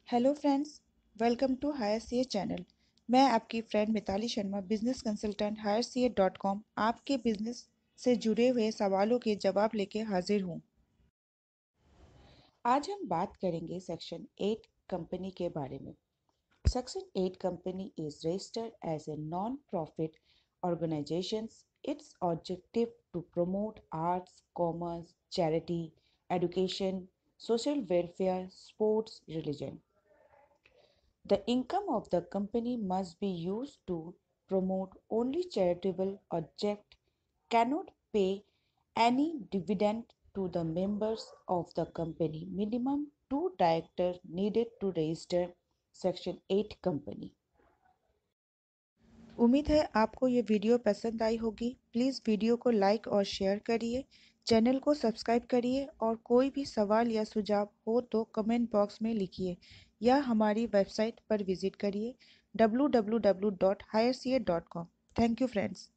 Hello friends, welcome to higher C A channel. मैं आपकी friend Mitali Sharma, business consultant HigherCA.com, आपके business से जुड़े हुए सवालों के जवाब लेके हाजिर हूँ। आज हम बात करेंगे सेक्शन 8 कंपनी के बारे में। Section 8 company is registered as a non profit organisation. Its objective to promote arts, commerce, charity, education, social welfare, sports, religion. The income of the company must be used to promote only charitable object, cannot pay any dividend to the members of the company. Minimum 2 directors needed to register Section 8 company. उम्मीद है आपको ये video पसंद आई होगी। Please video को like और share करिए, चैनल को सब्सक्राइब करिए और कोई भी सवाल या सुझाव हो तो कमेंट बॉक्स में लिखिए या हमारी वेबसाइट पर विजिट करिए www.higherca.com। Thank you friends.